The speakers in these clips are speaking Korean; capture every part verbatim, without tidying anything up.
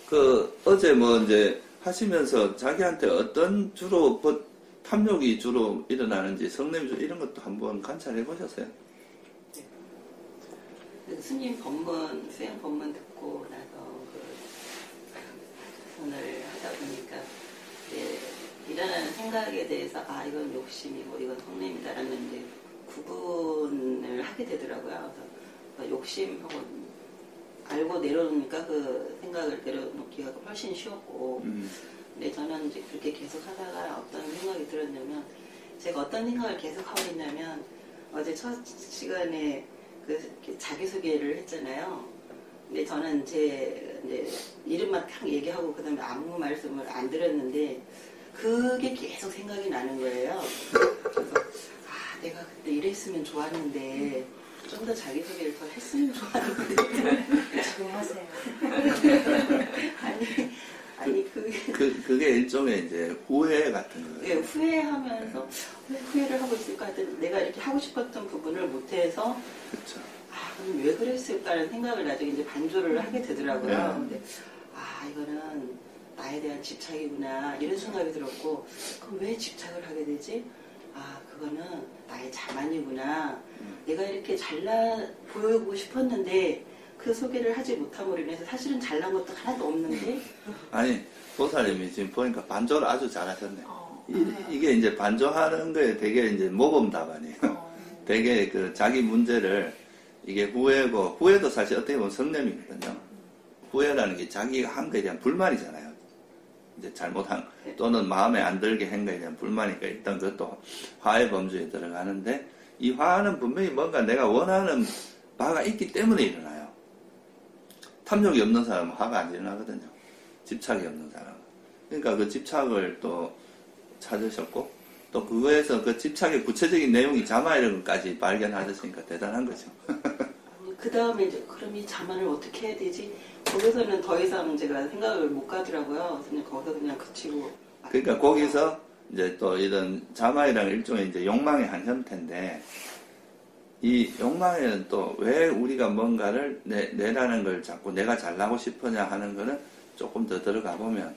그 어제 뭐 이제 하시면서 자기한테 어떤 주로 뭐 탐욕이 주로 일어나는지 성냄 이런 것도 한번 관찰해 보셨어요? 네. 스님 법문, 수행 법문 듣고 나서 그 오늘 하다 보니까 네, 일어나는 생각에 대해서 아 이건 욕심이고 이건 성냄이다라는 이제 구분을 하게 되더라고요. 그래서 욕심하고 알고 내려놓으니까 그 생각을 내려놓기가 훨씬 쉬웠고 음. 근데 저는 이제 그렇게 계속 하다가 어떤 생각이 들었냐면 제가 어떤 생각을 계속 하고 있냐면 어제 첫 시간에 그 자기소개를 했잖아요. 근데 저는 제 이제 이름만 딱 얘기하고 그 다음에 아무 말씀을 안 드렸는데 그게 계속 생각이 나는 거예요. 그래서 아 내가 그때 이랬으면 좋았는데 좀 더 자기소개를 더 했으면 좋았는데 좋아하세요. 아니 아니 그게 그 그게 일종의 이제 후회 같은 거예요. 예, 후회하면서 왜 후회를 하고 있을까 했더니 내가 이렇게 하고 싶었던 부분을 못해서 그렇죠. 아 그럼 왜 그랬을까라는 생각을 나중에 이제 반조를 하게 되더라고요. 네. 근데 아 이거는 나에 대한 집착이구나 이런 생각이 들었고 그럼 왜 집착을 하게 되지? 아 그거는 나의 자만이구나. 음. 내가 이렇게 잘나 보이고 싶었는데 그 소개를 하지 못함으로 인해서 사실은 잘난 것도 하나도 없는데 아니 보살님이 지금 보니까 반조를 아주 잘하셨네. 어, 이, 이게 이제 반조하는 거에 되게 이제 모범 답안이에요. 어. 되게 그 자기 문제를 이게 후회고 후회도 사실 어떻게 보면 성냄이거든요. 후회라는 게 자기가 한 거에 대한 불만이잖아요. 이제 잘못한 또는 마음에 안 들게 한 거에 대한 불만이니까 일단 그것도 화의 범주에 들어가는데 이 화는 분명히 뭔가 내가 원하는 바가 있기 때문에 일어나요. 탐욕이 없는 사람은 화가 안 일어나거든요. 집착이 없는 사람은. 그러니까 그 집착을 또 찾으셨고 또 그거에서 그 집착의 구체적인 내용이 자마 이런 것까지 발견하셨으니까 대단한 거죠. 그 다음에 이제 그럼 이 자만을 어떻게 해야 되지? 거기서는 더 이상 제가 생각을 못 가더라고요. 그냥 거기서 그냥 그치고. 그러니까 거기서 이제 또 이런 자만이라는 일종의 이제 욕망의 한 형태인데 이 욕망에는 또 왜 우리가 뭔가를 내, 내라는 걸 자꾸 내가 잘나고 싶으냐 하는 거는 조금 더 들어가 보면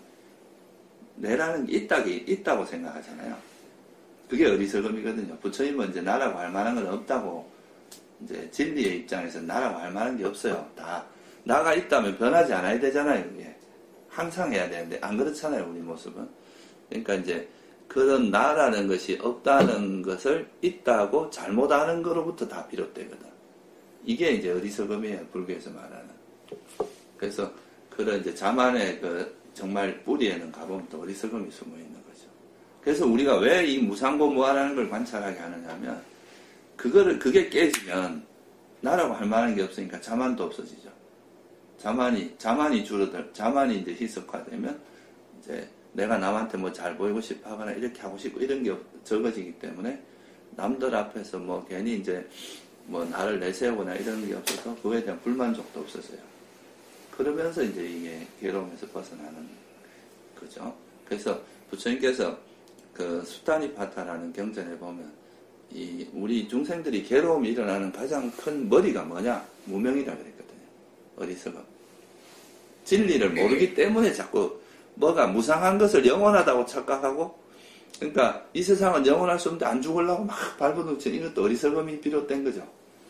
내라는 게 있다기, 있다고 생각하잖아요. 그게 어리석음이거든요. 부처님은 이제 나라고 할 만한 건 없다고 이제 진리의 입장에서 나라고 할 만한 게 없어요. 다 나가 있다면 변하지 않아야 되잖아요. 이게 항상 해야 되는데 안 그렇잖아요. 우리 모습은. 그러니까 이제 그런 나라는 것이 없다는 것을 있다고 잘못하는 거로부터 다 비롯되거든. 이게 이제 어리석음이에요. 불교에서 말하는. 그래서 그런 이제 자만의 그 정말 뿌리에는 가보면 또 어리석음이 숨어 있는 거죠. 그래서 우리가 왜 이 무상고 무아라는 걸 관찰하게 하느냐면 그거를 그게 깨지면 나라고 할 만한 게 없으니까 자만도 없어지죠. 자만이 자만이 줄어들 자만이 이제 희석화되면 이제 내가 남한테 뭐 잘 보이고 싶어 하거나 이렇게 하고 싶고 이런 게 적어지기 때문에 남들 앞에서 뭐 괜히 이제 뭐 나를 내세우거나 이런 게 없어서 그거에 대한 불만족도 없어져요. 그러면서 이제 이게 괴로움에서 벗어나는 거죠. 그래서 부처님께서 그 수타니파타라는 경전에 보면 이 우리 중생들이 괴로움이 일어나는 가장 큰 머리가 뭐냐? 무명이라 그랬거든요. 어리석음. 진리를 모르기 때문에 자꾸 뭐가 무상한 것을 영원하다고 착각하고 그러니까 이 세상은 영원할 수 없는데 안 죽으려고 막 발버둥치는 이것도 어리석음이 비롯된 거죠.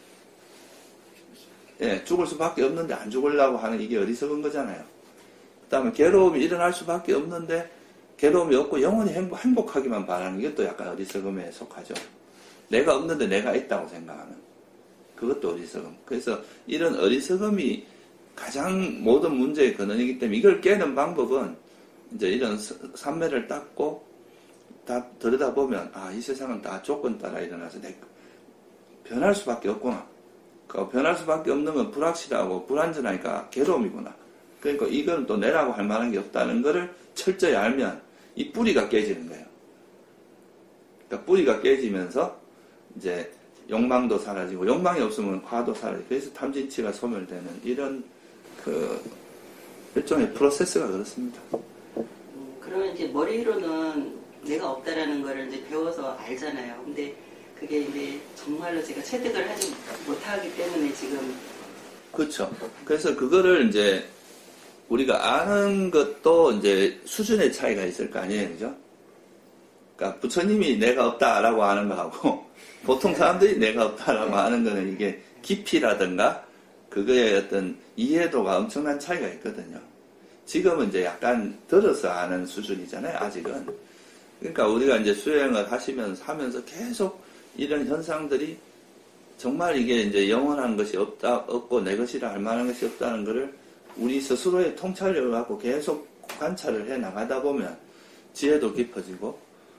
예, 죽을 수밖에 없는데 안 죽으려고 하는 이게 어리석은 거잖아요. 그 다음에 괴로움이 일어날 수밖에 없는데 괴로움이 없고 영원히 행복, 행복하기만 바라는 이것도 약간 어리석음에 속하죠. 내가 없는데 내가 있다고 생각하는 그것도 어리석음. 그래서 이런 어리석음이 가장 모든 문제의 근원이기 때문에 이걸 깨는 방법은 이제 이런 삼매를 닦고 다 들여다보면 아, 이 세상은 다 조건 따라 일어나서 내 변할 수밖에 없구나. 그 변할 수밖에 없는 건 불확실하고 불안전하니까 괴로움이구나. 그러니까 이건 또 내라고 할 만한 게 없다는 거를 철저히 알면 이 뿌리가 깨지는 거예요. 그러니까 뿌리가 깨지면서 이제 욕망도 사라지고 욕망이 없으면 화도 사라지고 그래서 탐진치가 소멸되는 이런 그 일종의 프로세스가 그렇습니다. 음, 그러면 이제 머리로는 내가 없다라는 거를 이제 배워서 알잖아요. 근데 그게 이제 정말로 제가 체득을 하지 못하기 때문에 지금 그렇죠. 그래서 그거를 이제 우리가 아는 것도 이제 수준의 차이가 있을 거 아니에요, 그죠? 그러니까 부처님이 내가 없다라고 하는 거하고 보통 사람들이 내가 없다라고 하는 거는 이게 깊이라든가 그거의 어떤 이해도가 엄청난 차이가 있거든요. 지금은 이제 약간 들어서 아는 수준이잖아요, 아직은. 그러니까 우리가 이제 수행을 하시면서 하면서 계속 이런 현상들이 정말 이게 이제 영원한 것이 없다, 없고 내 것이라 할 만한 것이 없다는 것을 우리 스스로의 통찰력을 갖고 계속 관찰을 해 나가다 보면 지혜도 깊어지고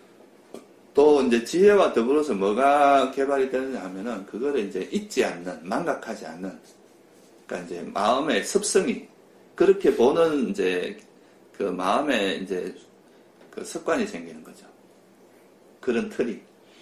또 이제 지혜와 더불어서 뭐가 개발이 되느냐 하면은 그거를 이제 잊지 않는, 망각하지 않는, 그러니까 이제 마음의 습성이 그렇게 보는 이제 그 마음의 이제 그 습관이 생기는 거죠. 그런 틀이.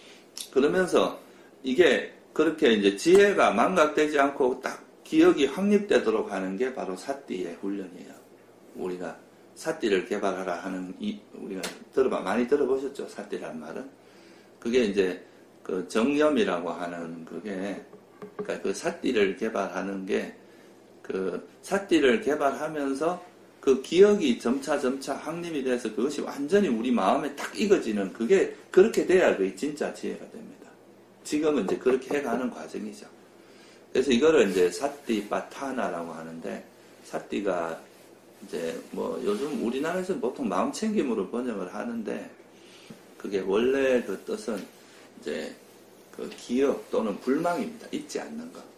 그러면서 이게 그렇게 이제 지혜가 망각되지 않고 딱 기억이 확립되도록 하는 게 바로 사띠의 훈련이에요. 우리가 사띠를 개발하라 하는 이 우리가 들어봐 많이 들어보셨죠? 사띠라는 말은 그게 이제 그 정념이라고 하는 그게 그러니까 그 사띠를 개발하는 게 그 사띠를 개발하면서 그 기억이 점차 점차 확립이 돼서 그것이 완전히 우리 마음에 딱 익어지는 그게 그렇게 돼야 그게 진짜 지혜가 됩니다. 지금은 이제 그렇게 해가는 과정이죠. 그래서 이거를 이제 사띠빠타나라고 하는데 사띠가 이제 뭐 요즘 우리나라에서는 보통 마음챙김으로 번역을 하는데 그게 원래 그 뜻은 이제 그 기억 또는 불망입니다. 잊지 않는 것.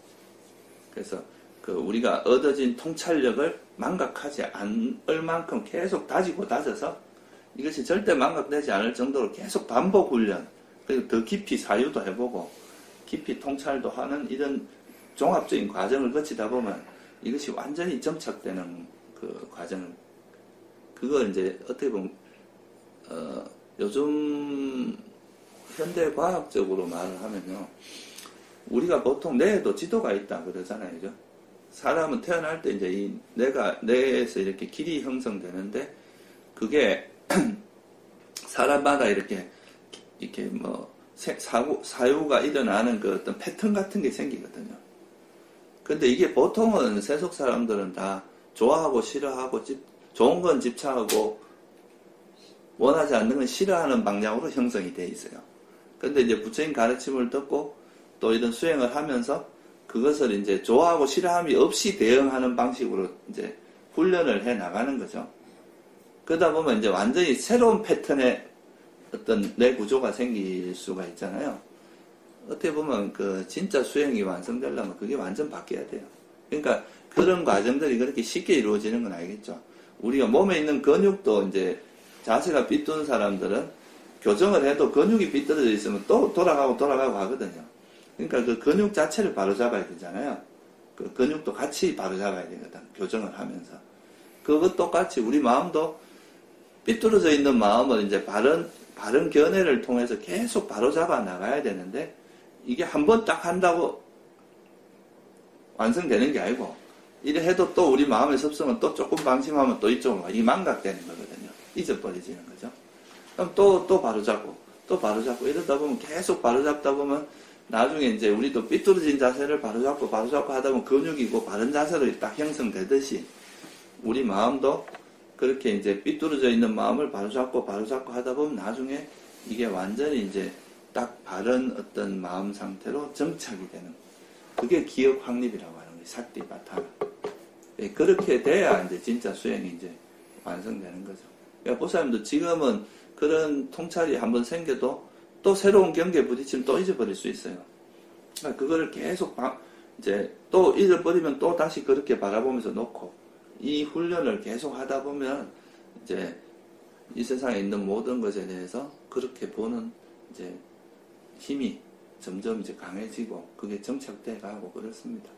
그래서 그 우리가 얻어진 통찰력을 망각하지 않을 만큼 계속 다지고 다져서 이것이 절대 망각되지 않을 정도로 계속 반복 훈련, 그리고 더 깊이 사유도 해보고 깊이 통찰도 하는 이런 종합적인 과정을 거치다 보면 이것이 완전히 정착되는 그 과정, 그걸 이제 어떻게 보면 어, 요즘 현대 과학적으로 말을 하면요, 우리가 보통 뇌에도 지도가 있다 그러잖아요, 그죠? 사람은 태어날 때 이제 이 뇌가 뇌에서 이렇게 길이 형성되는데 그게 사람마다 이렇게 이렇게 뭐 사고 사유가 일어나는 그 어떤 패턴 같은 게 생기거든요. 근데 이게 보통은 세속 사람들은 다 좋아하고 싫어하고 집, 좋은 건 집착하고 원하지 않는 건 싫어하는 방향으로 형성이 돼 있어요. 근데 이제 부처님 가르침을 듣고 또 이런 수행을 하면서 그것을 이제 좋아하고 싫어함이 없이 대응하는 방식으로 이제 훈련을 해 나가는 거죠. 그러다 보면 이제 완전히 새로운 패턴의 어떤 뇌 구조가 생길 수가 있잖아요. 어떻게 보면 그 진짜 수행이 완성되려면 그게 완전 바뀌어야 돼요. 그러니까 그런 과정들이 그렇게 쉽게 이루어지는 건 아니겠죠. 우리가 몸에 있는 근육도 이제 자세가 삐뚤은 사람들은 교정을 해도 근육이 삐뚤어져 있으면 또 돌아가고 돌아가고 하거든요. 그러니까 그 근육 자체를 바로잡아야 되잖아요. 그 근육도 같이 바로잡아야 되거든, 교정을 하면서. 그것 똑같이 우리 마음도 삐뚤어져 있는 마음을 이제 바른, 바른 견해를 통해서 계속 바로잡아 나가야 되는데, 이게 한 번 딱 한다고 완성되는 게 아니고, 이래 해도 또 우리 마음의 습성은 또 조금 방심하면 또 이쪽으로 가. 이 망각되는 거거든요. 잊어버려지는 거죠. 그럼 또, 또 바로잡고, 또 바로잡고, 이러다 보면 계속 바로잡다 보면 나중에 이제 우리도 삐뚤어진 자세를 바로잡고 바로잡고 하다 보면 근육이고 바른 자세로 딱 형성되듯이 우리 마음도 그렇게 이제 삐뚤어져 있는 마음을 바로잡고 바로잡고 하다 보면 나중에 이게 완전히 이제 딱 바른 어떤 마음 상태로 정착이 되는, 그게 기억 확립이라고 하는 거예요. 사띠바타나. 그렇게 돼야 이제 진짜 수행이 이제 완성되는 거죠. 그러니까 보살님도 지금은 그런 통찰이 한번 생겨도 또 새로운 경계에 부딪히면 또 잊어버릴 수 있어요. 그러니까 그거를 계속 바, 이제 또 잊어버리면 또 다시 그렇게 바라보면서 놓고 이 훈련을 계속 하다 보면 이제 이 세상에 있는 모든 것에 대해서 그렇게 보는 이제 힘이 점점 이제 강해지고 그게 정착돼 가고 그렇습니다.